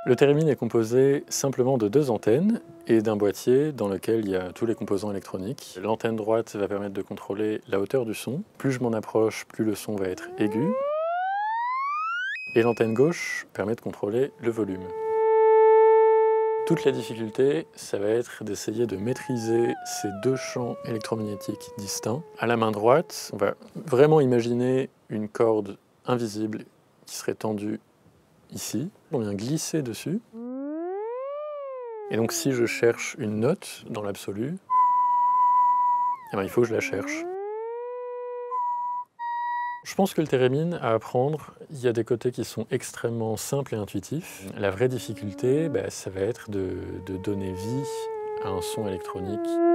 Le thérémine est composé simplement de 2 antennes et d'un boîtier dans lequel il y a tous les composants électroniques. L'antenne droite va permettre de contrôler la hauteur du son. Plus je m'en approche, plus le son va être aigu. Et l'antenne gauche permet de contrôler le volume. Toute la difficulté, ça va être d'essayer de maîtriser ces 2 champs électromagnétiques distincts. À la main droite, on va vraiment imaginer une corde invisible qui serait tendue ici. On vient glisser dessus. Et donc si je cherche une note dans l'absolu, eh bien, il faut que je la cherche. Je pense que le thérémine, à apprendre, il y a des côtés qui sont extrêmement simples et intuitifs. La vraie difficulté, ça va être de donner vie à un son électronique.